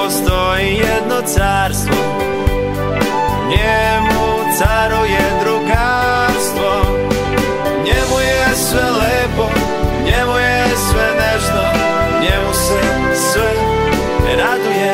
postoji jedno carstvo, njemu caruje drugarstvo. Njemu je sve lepo, njemu je sve nežno, njemu se sve raduje.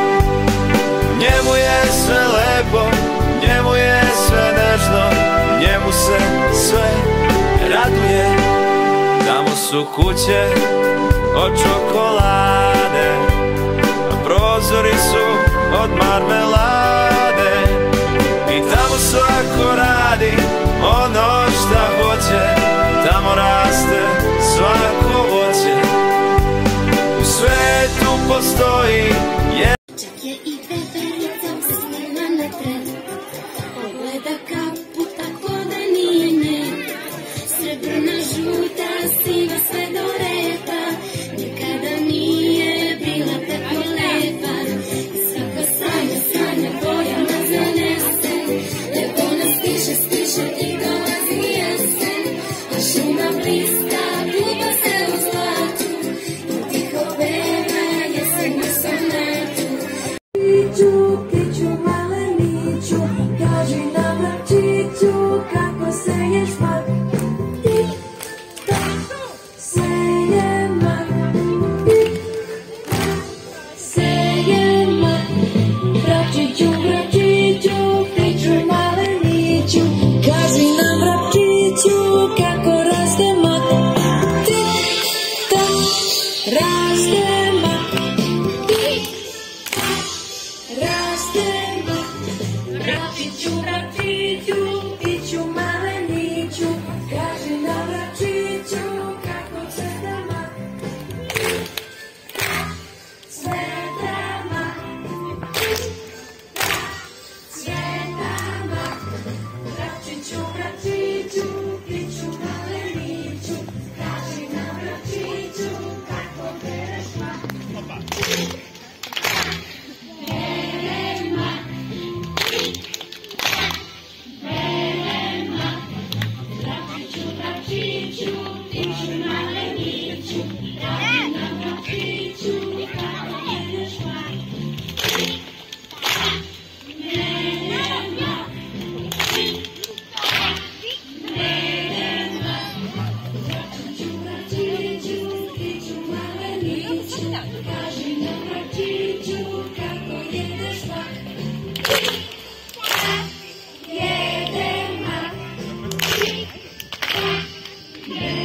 Njemu je sve lepo, njemu je sve nežno, njemu se sve raduje. Tamo su kuće od čokolade, a prozori su od marmelade. I tamo svako radi ono šta hoće, tamo raste svako voće. U svetu postoji čak je i veverica snima na tren, pogleda kapu tako da nije ne. Srebrna, žuta, siva, sve do repa, nikada nije bila tako lepa. Svaka sanja bojama zanese, lepo nas stiše i dolazi jesen. A šuma bliska, duba se u zlatu, i tiho peva jesen na sonetu. Kiću, maleniću, kaži nam mravčiću, kako se ješ mak. Yeah.